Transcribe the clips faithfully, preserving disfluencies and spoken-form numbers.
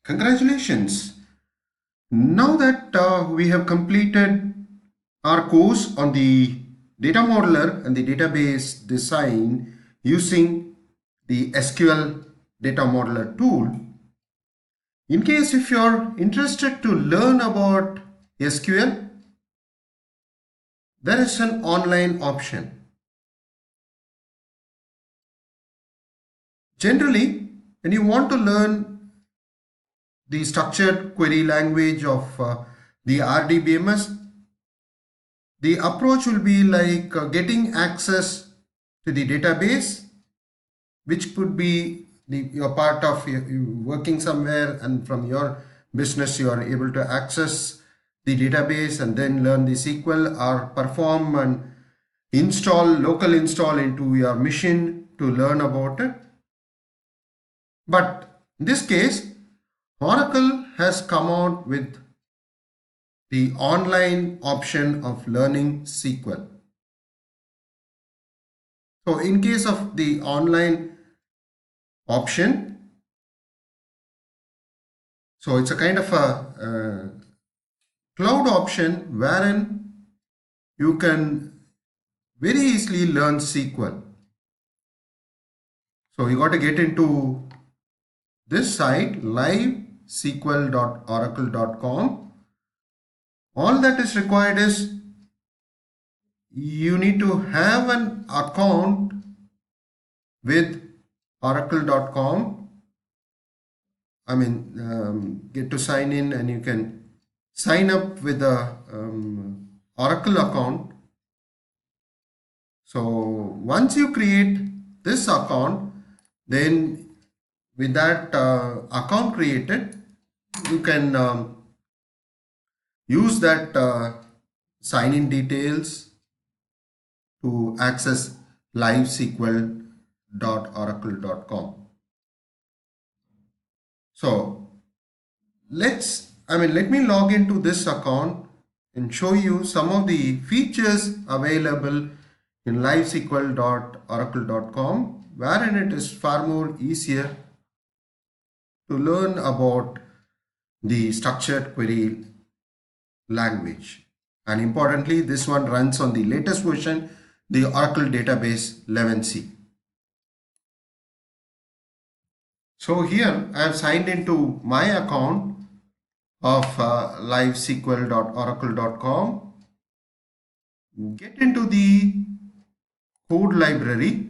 Congratulations! Now that uh, we have completed our course on the data modeler and the database design using the S Q L data modeler tool, in case if you're interested to learn about S Q L, there is an online option. Generally, when you want to learn the structured query language of uh, the R D B M S, the approach will be like uh, getting access to the database, which could be the, you're part of you, you working somewhere, and from your business you are able to access the database and then learn the S Q L or perform and install local install into your machine to learn about it. But in this case, Oracle has come out with the online option of learning S Q L. So in case of the online option, so it's a kind of a uh, cloud option wherein you can very easily learn S Q L. So you got to get into this site live S Q L dot oracle dot com. All that is required is you need to have an account with oracle dot com. I mean, um, get to sign in, and you can sign up with the um, Oracle account. So once you create this account, then with that uh, account created, you can um, use that uh, sign in details to access live S Q L dot oracle dot com. So let's, I mean, let me log into this account and show you some of the features available in live S Q L dot oracle dot com, wherein it is far more easier to learn about the structured query language. And importantly, this one runs on the latest version, the Oracle Database eleven C. So here I have signed into my account of uh, live S Q L dot oracle dot com. Get into the code library,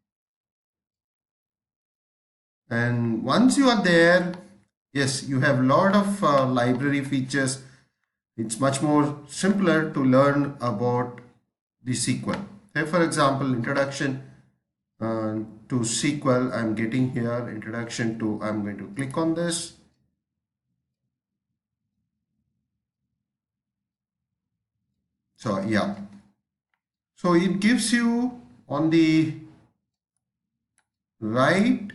and once you are there, yes, you have a lot of uh, library features. It's much more simpler to learn about the S Q L. Say for example, introduction uh, to S Q L, I'm getting here introduction to, I'm going to click on this. So yeah, so it gives you on the right,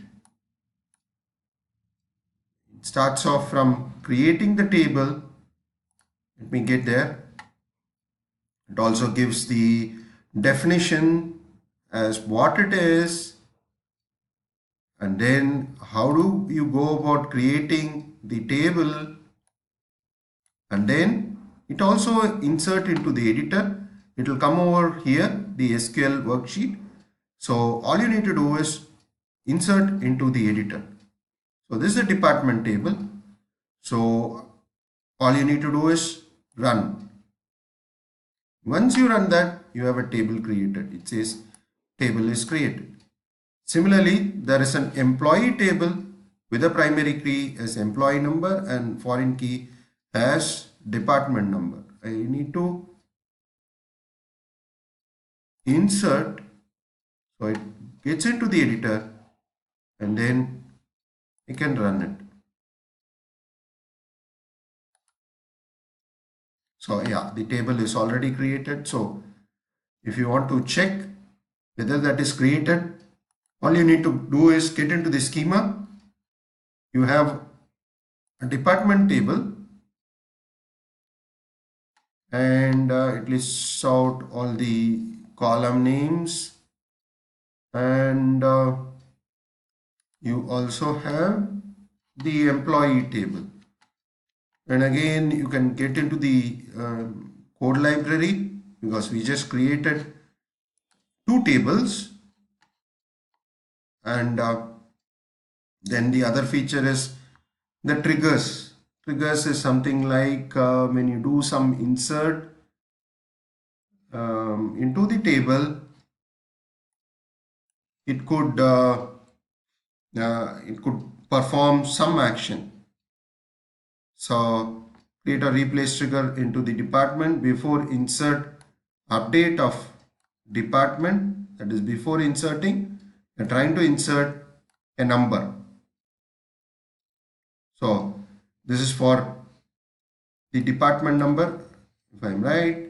it starts off from creating the table. Let me get there. It also gives the definition as what it is, and then how do you go about creating the table, and then it also insert into the editor. It will come over here, the S Q L worksheet. So all you need to do is insert into the editor. So this is a department table. So all you need to do is run. Once you run that, you have a table created. It says table is created. Similarly, there is an employee table with a primary key as employee number and foreign key as department number. I need to insert, so it gets into the editor, and then you can run it. So yeah, the table is already created. So if you want to check whether that is created, all you need to do is get into the schema. You have a department table, and uh, it lists out all the column names, and uh, you also have the employee table. And again, you can get into the um, code library because we just created two tables. And uh, then the other feature is the triggers. Triggers is something like uh, when you do some insert um, into the table, it could uh, uh, it could perform some action. So create a replace trigger into the department before insert update of department, that is before inserting you're trying to insert a number. So this is for the department number, if I'm right.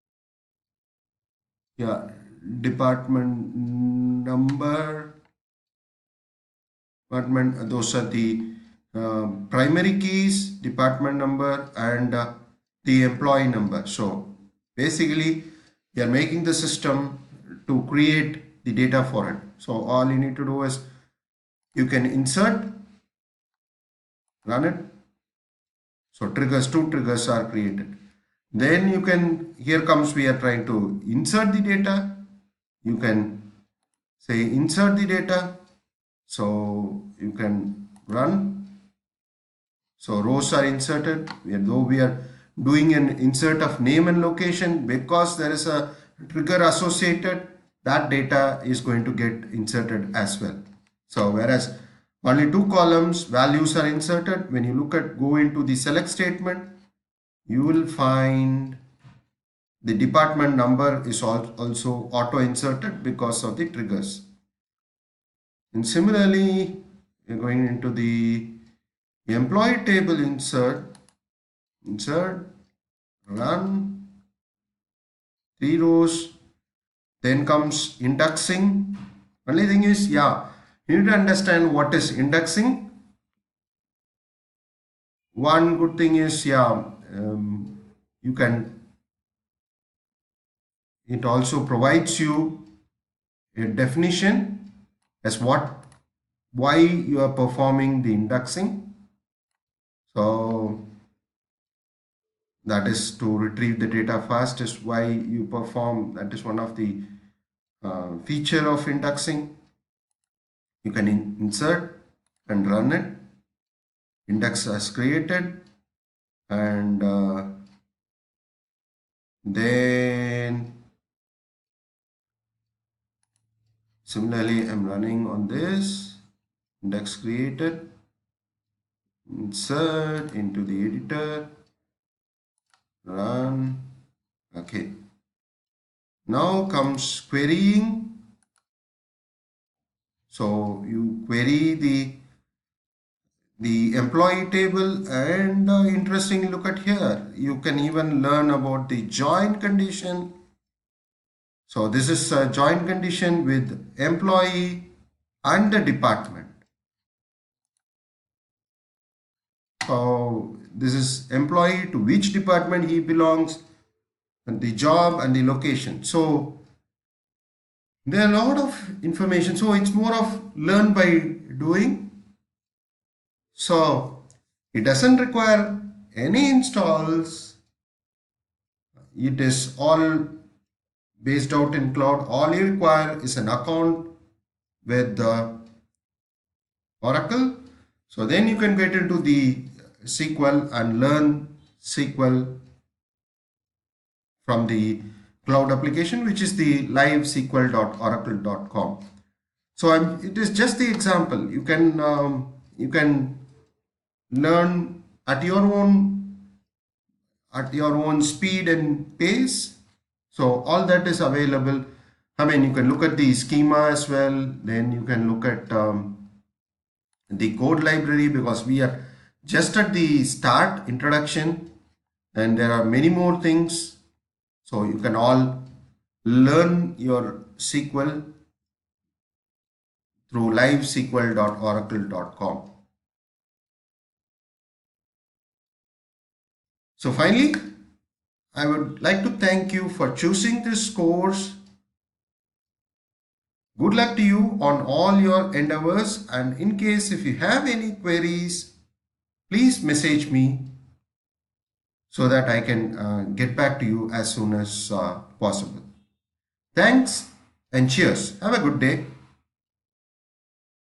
Yeah, department number, department, those are the uh, primary keys, department number, and uh, the employee number. So basically we are making the system to create the data for it. So all you need to do is you can insert, run it. So triggers, two triggers are created. Then you can, here comes, we are trying to insert the data. You can say insert the data. So you can run. So rows are inserted. Though we are doing an insert of name and location, because there is a trigger associated, that data is going to get inserted as well. So whereas only two columns values are inserted, when you look at go into the select statement, you will find the department number is also auto inserted because of the triggers. And similarly, you're going into the employee table, insert, insert, run, three rows, then comes indexing. Only thing is, yeah, you need to understand what is indexing. One good thing is, yeah, um, you can, it also provides you a definition as what, why you are performing the indexing. So that is to retrieve the data fast is why you perform, that is one of the uh, feature of indexing. You can in insert and run it. Index is created, and uh, then similarly I'm running on this, index created, insert into the editor, run. Okay, now comes querying. So you query the the employee table, and uh, interestingly, look at here, you can even learn about the join condition. So this is a join condition with employee and the department. So this is employee, to which department he belongs, and the job and the location. So there are a lot of information. So it's more of learn by doing. So it doesn't require any installs. It is all based out in cloud. All you require is an account with the Oracle. So then you can get into the S Q L and learn S Q L from the cloud application, which is the live S Q L dot oracle dot com. So I'm, it is just the example. You can um, you can learn at your own at your own speed and pace. So all that is available. I mean, you can look at the schema as well. Then you can look at um, the code library, because we are just at the start introduction, and there are many more things. So you can all learn your S Q L through live S Q L dot oracle dot com. So finally, I would like to thank you for choosing this course. Good luck to you on all your endeavors, and in case if you have any queries, please message me so that I can uh, get back to you as soon as uh, possible. Thanks and cheers. Have a good day.